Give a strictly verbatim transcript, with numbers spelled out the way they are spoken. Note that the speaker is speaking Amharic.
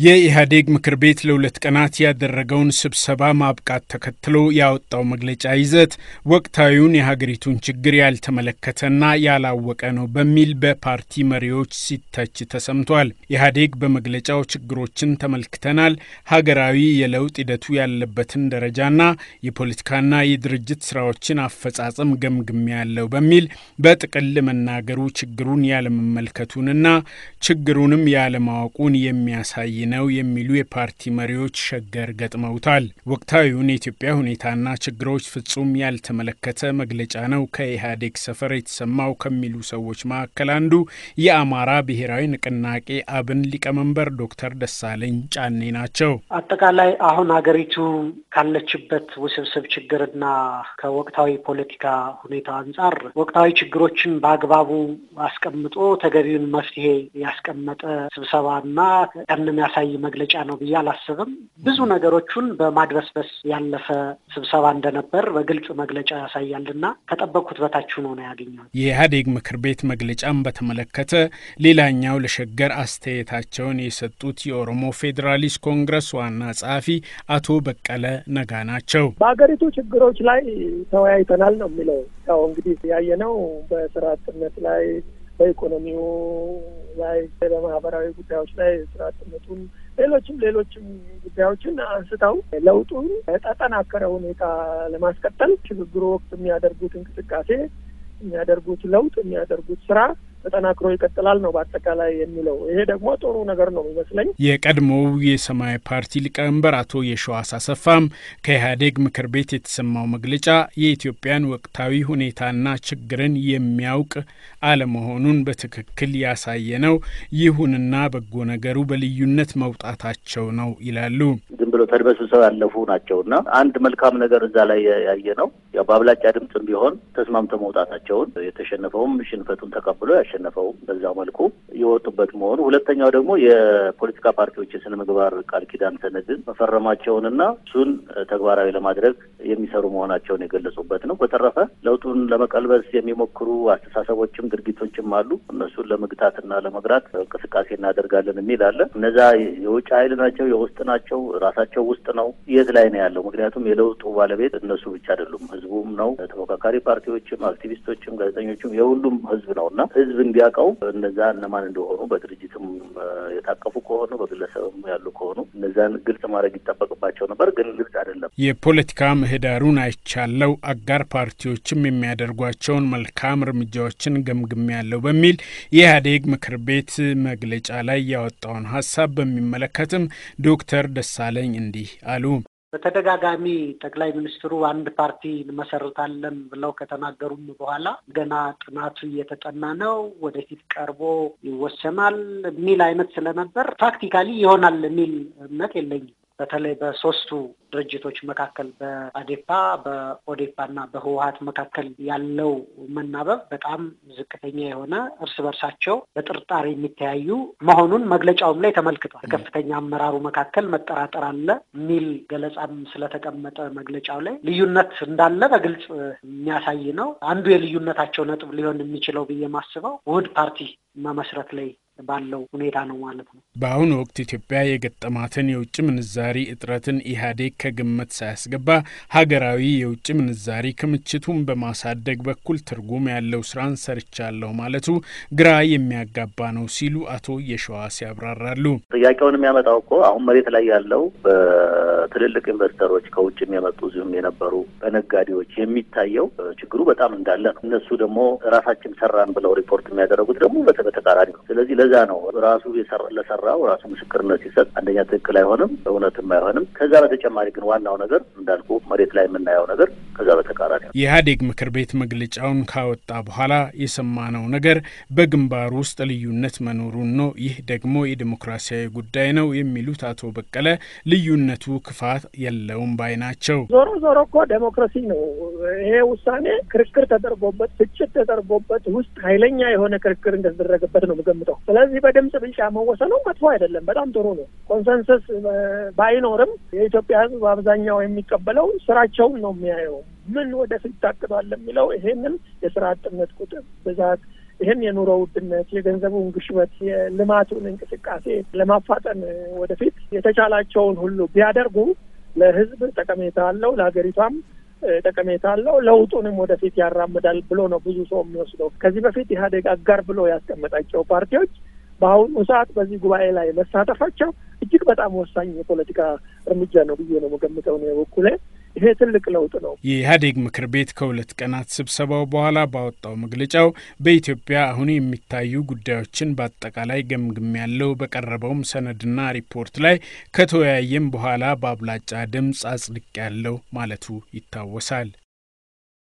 የኢህአዴግ ምክር ቤት ለሁለት ቀናት ያደረገውን ስብሰባ ማብቃት ተከትሎ ያወጣው መግለጫ ይዘት ወቅታዊውን የሀገሪቱን ችግር ያልተመለከተና ያላወቀ ነው በሚል በፓርቲ መሪዎች ሲተች ተሰምቷል። ኢህአዴግ በመግለጫው ችግሮችን ተመልክተናል፣ ሀገራዊ የለውጥ ሂደቱ ያለበትን ደረጃና የፖለቲካና የድርጅት ስራዎችን አፈጻጸም ገምግሜያለሁ በሚል በጥቅል መናገሩ ችግሩን ያለመመልከቱንና ችግሩንም ያለማወቁን የሚያሳይ ነው የሚሉ የፓርቲ መሪዎች ሸገር ገጥመውታል። ወቅታዊውን የኢትዮጵያ ሁኔታና ችግሮች ፍጹም ያልተመለከተ መግለጫ ነው ከኢህአዴግ ሰፈር የተሰማው ከሚሉ ሰዎች መካከል አንዱ የአማራ ብሔራዊ ንቅናቄ አብን ሊቀመንበር ዶክተር ደሳለኝ ጫኔ ናቸው። አጠቃላይ አሁን ሀገሪቱ ካለችበት ውስብስብ ችግርና ከወቅታዊ ፖለቲካ ሁኔታ አንጻር ወቅታዊ ችግሮችን በአግባቡ አስቀምጦ ተገቢውን መፍትሄ ያስቀመጠ ስብሰባና ከነም ያሳይ መግለጫ ነው ብዬ አላስብም። ብዙ ነገሮችን በማድበስበስ ያለፈ ስብሰባ እንደነበር በግልጽ መግለጫ ያሳያልና ከጠበቁት በታች ሆኖ ነው ያገኘው። የኢህአዴግ ምክር ቤት መግለጫን በተመለከተ ሌላኛው ለሸገር አስተያየታቸውን የሰጡት የኦሮሞ ፌዴራሊስት ኮንግረስ ዋና ጸሐፊ አቶ በቀለ ነጋ ናቸው። በአገሪቱ ችግሮች ላይ ተወያይተናል ነው የሚለው። ያው እንግዲህ ያየነው በስራ አጥነት ላይ፣ በኢኮኖሚው ላይ፣ በማህበራዊ ጉዳዮች ላይ ስራ አጥነቱን ሌሎችም ሌሎችም ጉዳዮችን አንስተው ለውጡን ተጠናከረ ሁኔታ ለማስቀጠል ሽግግሩ ወቅት የሚያደርጉት እንቅስቃሴ የሚያደርጉት ለውጥ የሚያደርጉት ስራ ተጠናክሮ ይቀጥላል ነው በአጠቃላይ የሚለው። ይሄ ደግሞ ጥሩ ነገር ነው ይመስለኝ። የቀድሞው የሰማያዊ ፓርቲ ሊቀመንበር አቶ የሸዋስ አሰፋም ከኢህአዴግ ምክር ቤት የተሰማው መግለጫ የኢትዮጵያን ወቅታዊ ሁኔታና ችግርን የሚያውቅ አለመሆኑን በትክክል ያሳየ ነው። ይሁንና በጎ ነገሩ በልዩነት መውጣታቸው ነው ይላሉ። ዝም ብሎ ተድበስብሰው ያለፉ ናቸውና አንድ መልካም ነገር እዛ ላይ ያየ ነው። ያው በአብላጫ ድምጽም ቢሆን ተስማምተው መውጣታቸውን የተሸነፈውም ሽንፈቱን ተቀብሎ ያሸነፈው በዛው መልኩ የወጡበት መሆኑ፣ ሁለተኛው ደግሞ የፖለቲካ ፓርቲዎች የስነ ምግባር ቃል ኪዳን ሰነድን መፈረማቸውንና እሱን ተግባራዊ ለማድረግ የሚሰሩ መሆናቸውን የገለጹበት ነው። በተረፈ ለውጡን ለመቀልበስ የሚሞክሩ አስተሳሰቦችም ድርጊቶችም አሉ። እነሱን ለመግታትና ለመግራት እንቅስቃሴ እናደርጋለን የሚል አለ። እነዛ የውጭ ኃይል ናቸው የውስጥ ናቸው ራሳቸው ውስጥ ነው የት ላይ ነው ያለው? ምክንያቱም የለውጡ ባለቤት እነሱ ብቻ አይደሉም፣ ህዝቡም ነው። ተፎካካሪ ፓርቲዎችም አክቲቪስቶችም ጋዜጠኞችም የሁሉም ህዝብ ነውና ህዝብ እንዲያውቀው እነዛ እነማን እንደሆኑ በድርጅትም የታቀፉ ከሆኑ በግለሰብም ያሉ ከሆኑ እነዛን ግልጽ ማድረግ ይጠበቅባቸው ነበር፣ ግን ግልጽ አይደለም። የፖለቲካ ምህዳሩን አይቻለው አጋር ፓርቲዎችም የሚያደርጓቸውን መልካም እርምጃዎችን ገምግሜያለሁ በሚል የኢህአዴግ ምክር ቤት መግለጫ ላይ ያወጣውን ሀሳብ በሚመለከትም ዶክተር ደሳለኝ እንዲህ አሉ። በተደጋጋሚ ጠቅላይ ሚኒስትሩ አንድ ፓርቲ እንመሰርታለን ብለው ከተናገሩም በኋላ ገና ጥናቱ እየተጠና ነው፣ ወደፊት ቀርቦ ይወሰናል የሚል አይነት ስለነበር ፕራክቲካሊ ይሆናል የሚል እምነት የለኝም። በተለይ በሶስቱ ድርጅቶች መካከል በአዴፓ በኦዴፓ እና በህወሓት መካከል ያለው መናበብ በጣም ዝቅተኛ የሆነ እርስ በርሳቸው በጥርጣሬ የሚተያዩ መሆኑን መግለጫውም ላይ ተመልክቷል። ከፍተኛ አመራሩ መካከል መጠራጠር አለ የሚል ገለጻም ስለተቀመጠ መግለጫው ላይ ልዩነት እንዳለ በግልጽ የሚያሳይ ነው። አንዱ የልዩነታቸው ነጥብ ሊሆን የሚችለው ብዬ ማስበው ውህድ ፓርቲ መመስረት ላይ ባለው ሁኔታ ነው ማለት ነው። በአሁኑ ወቅት ኢትዮጵያ የገጠማትን የውጭ ምንዛሪ እጥረትን ኢህአዴግ ከግምት ሳያስገባ ሀገራዊ የውጭ ምንዛሪ ክምችቱን በማሳደግ በኩል ትርጉም ያለው ስራን ሰርቻለሁ ማለቱ ግራ የሚያጋባ ነው ሲሉ አቶ የሸዋስ ያብራራሉ። ጥያቄውን የሚያመጣው እኮ አሁን መሬት ላይ ያለው በትልልቅ ኢንቨስተሮች ከውጭ የሚያመጡ ዚሁም የነበሩ በነጋዴዎች የሚታየው ችግሩ በጣም እንዳለ ነው። እነሱ ደግሞ ራሳችን ሰራን ብለው ሪፖርት የሚያደርጉት ደግሞ በተቃራኒ ነው። ስለዚህ ለዛ ነው ራሱ ለሰራው ራሱ ምስክርነት ሲሰጥ አንደኛ ትክክል አይሆንም፣ እውነትም አይሆንም። ከዛ በተጨማሪ ግን ዋናው ነገር እንዳልኩ መሬት ላይ የምናየው ነገር ከዛ በተቃራኒ ነው። የኢህአዴግ ምክር ቤት መግለጫውን ካወጣ በኋላ የሰማነው ነገር በግንባር ውስጥ ልዩነት መኖሩን ነው። ይህ ደግሞ የዲሞክራሲያዊ ጉዳይ ነው የሚሉት አቶ በቀለ ልዩነቱ ክፋት የለውም ባይ ናቸው። ዞሮ ዞሮ እኮ ዴሞክራሲ ነው። ይሄ ውሳኔ ክርክር ተደርጎበት ፍጭት ተደርጎበት ውስጥ ኃይለኛ የሆነ ክርክር እንደተደረገበት ነው የምገምተው። ስለዚህ በድምጽ ብቻ መወሰኑ መጥፎ አይደለም፣ በጣም ጥሩ ነው። ኮንሰንሰስ ባይኖርም የኢትዮጵያ ሕዝብ አብዛኛው የሚቀበለው ስራቸውን ነው የሚያየው። ምን ወደፊት ታቅዷል የሚለው ይሄንን የስራ አጥነት ቁጥር ብዛት ይህን የኑሮ ውድነት፣ የገንዘቡን ግሽበት፣ የልማቱን እንቅስቃሴ ለማፋጠን ወደፊት የተቻላቸውን ሁሉ ቢያደርጉ ለህዝብ ጠቀሜታ አለው፣ ለሀገሪቷም ጠቀሜታ አለው፣ ለውጡንም ወደፊት ያራምዳል ብሎ ነው ብዙ ሰው የሚወስደው። ከዚህ በፊት ኢህአዴግ አጋር ብሎ ያስቀመጣቸው ፓርቲዎች በአሁኑ ሰዓት በዚህ ጉባኤ ላይ መሳተፋቸው እጅግ በጣም ወሳኝ የፖለቲካ እርምጃ ነው ብዬ ነው የምገምተው ነው በኩሌ። ይሄ ትልቅ ለውጥ ነው። የኢህአዴግ ምክር ቤት ከሁለት ቀናት ስብሰባው በኋላ ባወጣው መግለጫው በኢትዮጵያ አሁን የሚታዩ ጉዳዮችን በአጠቃላይ ገምግም ያለው በቀረበውም ሰነድና ሪፖርት ላይ ከተወያየም በኋላ በአብላጫ ድምፅ አጽድቅ ያለው ማለቱ ይታወሳል።